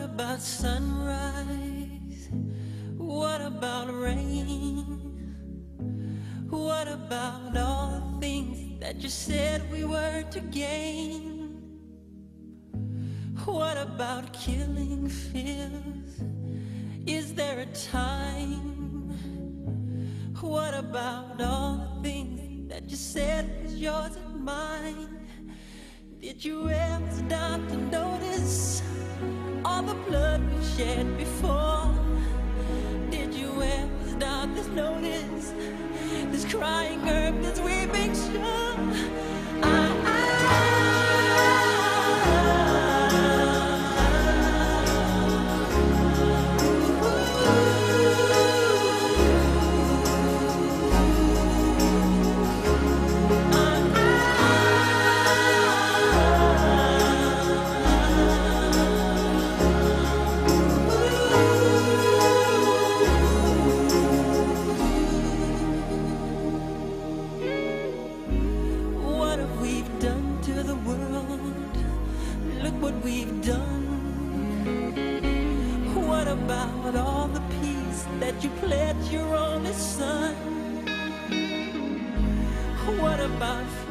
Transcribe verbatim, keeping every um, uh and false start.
about sunrise? What about rain? What about all the things that you said we were to gain? What about killing fears? Is there a time? What about all the things that you said was yours and mine? Did you ever stop to notice all the blood we shed before? Did you ever stop to notice this crying earth, this weeping shore? I, I what we've done. What about all the peace that you pledged your only son? What about